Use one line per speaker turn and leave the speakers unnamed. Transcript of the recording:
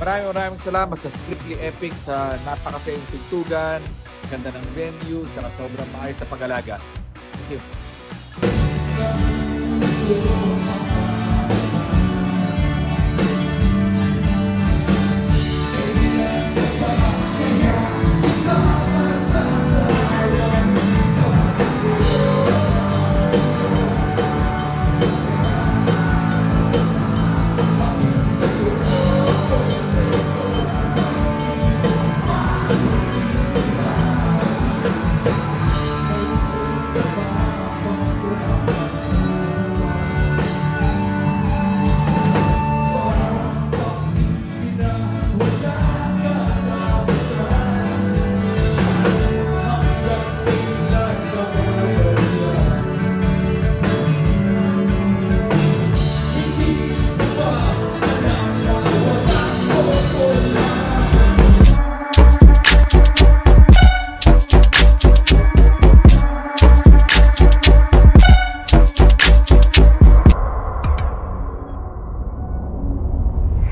Maraming salamat sa Strictly Epic sa napakasayang tugtugan, ganda ng venue, saka sobrang maayos na pag-alaga. Thank you.